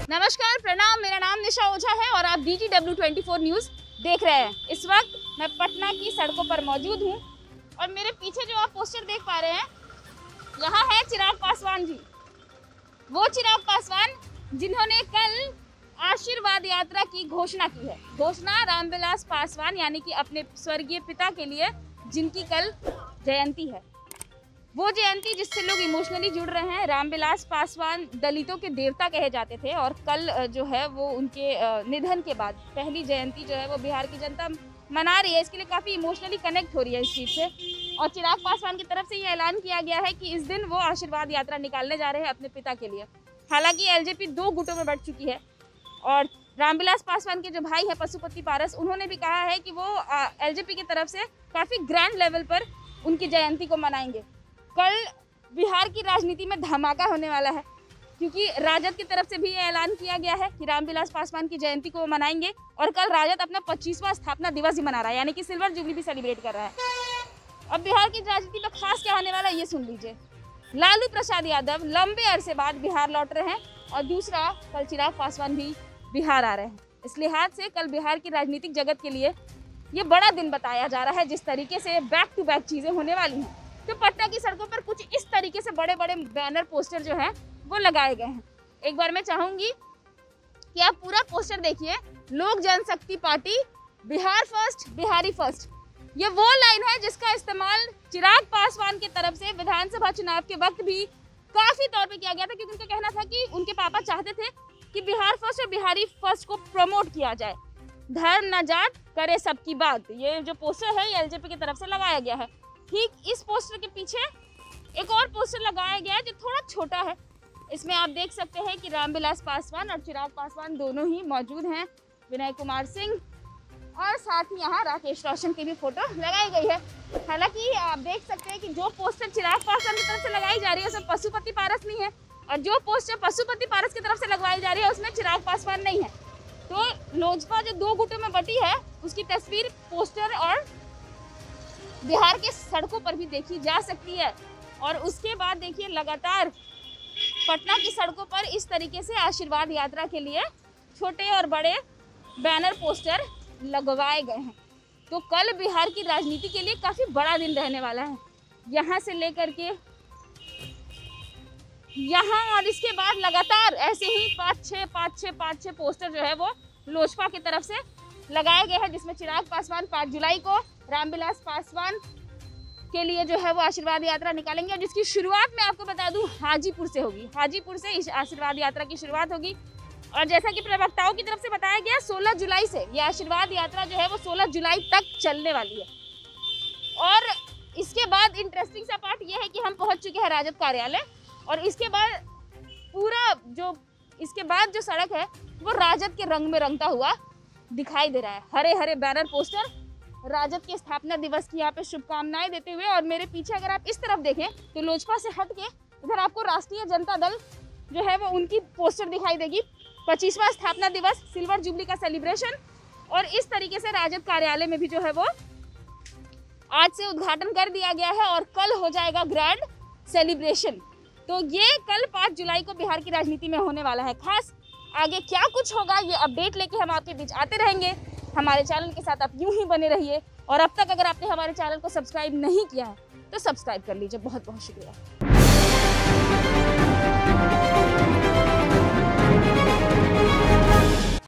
नमस्कार, प्रणाम। मेरा नाम निशा ओझा है और आप DGW24 न्यूज़ देख रहे हैं। इस वक्त मैं पटना की सड़कों पर मौजूद हूं और मेरे पीछे जो आप पोस्टर देख पा रहे हैं, यहाँ है चिराग पासवान जी। वो चिराग पासवान जिन्होंने कल आशीर्वाद यात्रा की घोषणा की है। घोषणा रामविलास पासवान यानी कि अपने स्वर्गीय पिता के लिए, जिनकी कल जयंती है। वो जयंती जिससे लोग इमोशनली जुड़ रहे हैं। रामविलास पासवान दलितों के देवता कहे जाते थे और कल जो है वो उनके निधन के बाद पहली जयंती जो है वो बिहार की जनता मना रही है। इसके लिए काफ़ी इमोशनली कनेक्ट हो रही है इस चीज़ से। और चिराग पासवान की तरफ से ये ऐलान किया गया है कि इस दिन वो आशीर्वाद यात्रा निकालने जा रहे हैं अपने पिता के लिए। हालांकि एलजेपी 2 गुटों में बढ़ चुकी है और रामविलास पासवान के जो भाई हैं पशुपति पारस, उन्होंने भी कहा है कि वो एलजेपी की तरफ से काफ़ी ग्रैंड लेवल पर उनकी जयंती को मनाएंगे। कल बिहार की राजनीति में धमाका होने वाला है क्योंकि राजद की तरफ से भी ये ऐलान किया गया है कि रामविलास पासवान की जयंती को मनाएंगे और कल राजद अपना 25वां स्थापना दिवस ही मना रहा है, यानी कि सिल्वर जुबली भी सेलिब्रेट कर रहा है। अब बिहार की राजनीति में खास क्या होने वाला है ये सुन लीजिए। लालू प्रसाद यादव लंबे अरसे बाद बिहार लौट रहे हैं और दूसरा, कल चिराग पासवान भी बिहार आ रहे हैं। इस लिहाज से कल बिहार की राजनीतिक जगत के लिए ये बड़ा दिन बताया जा रहा है। जिस तरीके से बैक टू बैक चीज़ें होने वाली हैं, तो पटना की सड़कों पर कुछ इस तरीके से बड़े बड़े बैनर पोस्टर जो हैं वो लगाए गए हैं। एक बार मैं चाहूँगी कि आप पूरा पोस्टर देखिए। Lok Janshakti Party, Bihar first, Bihari first, ये वो लाइन है जिसका इस्तेमाल चिराग पासवान की तरफ से विधानसभा चुनाव के वक्त भी काफ़ी तौर पे किया गया था, क्योंकि उनका कहना था कि उनके पापा चाहते थे कि बिहार फर्स्ट और बिहारी फर्स्ट को प्रमोट किया जाए। धर्म न जात करे सबकी बात, ये जो पोस्टर है ये एलजेपी की तरफ से लगाया गया है। ठीक इस पोस्टर के पीछे एक और पोस्टर लगाया गया है जो थोड़ा छोटा है। इसमें आप देख सकते हैं कि रामविलास पासवान और चिराग पासवान दोनों ही मौजूद हैं, विनय कुमार सिंह, और साथ ही यहाँ राकेश रोशन की भी फोटो लगाई गई है। हालांकि आप देख सकते हैं कि जो पोस्टर चिराग पासवान की तरफ से लगाई जा रही है उसमें पशुपति पारस नहीं है, और जो पोस्टर पशुपति पारस की तरफ से लगवाई जा रही है उसमें चिराग पासवान नहीं है। तो लोजपा जो 2 गुटों में बटी है उसकी तस्वीर पोस्टर और बिहार के सड़कों पर भी देखी जा सकती है। और उसके बाद देखिए लगातार पटना की सड़कों पर इस तरीके से आशीर्वाद यात्रा के लिए छोटे और बड़े बैनर पोस्टर लगवाए गए हैं। तो कल बिहार की राजनीति के लिए काफ़ी बड़ा दिन रहने वाला है, यहाँ से लेकर के यहाँ, और इसके बाद लगातार ऐसे ही 5-6 पोस्टर जो है वो लोजपा की तरफ से लगाए गए हैं, जिसमें चिराग पासवान 5 जुलाई को रामविलास पासवान के लिए जो है वो आशीर्वाद यात्रा निकालेंगे, और जिसकी शुरुआत मैं आपको बता दूं हाजीपुर से होगी। हाजीपुर से इस आशीर्वाद यात्रा की शुरुआत होगी और जैसा कि प्रवक्ताओं की तरफ से बताया गया 16 जुलाई से ये आशीर्वाद यात्रा जो है वो 16 जुलाई तक चलने वाली है। और इसके बाद इंटरेस्टिंग सा पार्ट ये है कि हम पहुँच चुके हैं राजद कार्यालय, और इसके बाद पूरा इसके बाद जो सड़क है वो राजद के रंग में रंगता हुआ दिखाई दे रहा है। हरे हरे बैनर पोस्टर राजद के स्थापना दिवस की यहाँ पे शुभकामनाएं देते हुए, और मेरे पीछे अगर आप इस तरफ देखें तो लोजपा से हट के इधर आपको राष्ट्रीय जनता दल जो है वो उनकी पोस्टर दिखाई देगी। 25वां स्थापना दिवस, सिल्वर जुबली का सेलिब्रेशन, और इस तरीके से राजद कार्यालय में भी जो है वो आज से उद्घाटन कर दिया गया है और कल हो जाएगा ग्रैंड सेलिब्रेशन। तो ये कल 5 जुलाई को बिहार की राजनीति में होने वाला है। खास आगे क्या कुछ होगा ये अपडेट लेके हम आपके बीच आते रहेंगे। हमारे चैनल के साथ आप यूं ही बने रहिए, और अब तक अगर आपने हमारे चैनल को सब्सक्राइब नहीं किया है तो सब्सक्राइब कर लीजिए। बहुत बहुत शुक्रिया।